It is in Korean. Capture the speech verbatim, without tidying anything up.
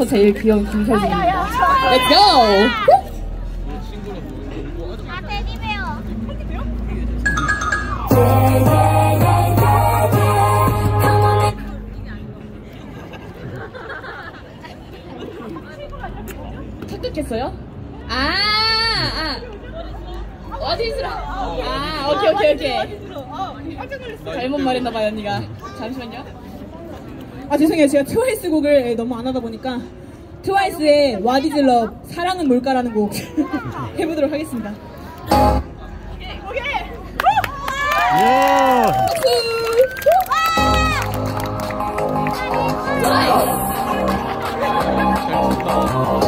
제일 귀여운 김서진입니다. Let's go! 아, 테디베어. 착각했어요? 아, 아. 어디스라? 아, 오케이, 오케이, 오케이. 잘못 말했나봐요, 언니가. 잠시만요. 아 죄송해요. 제가 트와이스 곡을 너무 안 하다 보니까 트와이스의 What is Love 사랑은 뭘까라는 곡 해보도록 하겠습니다. 오케이, 오케이. 예. 박수!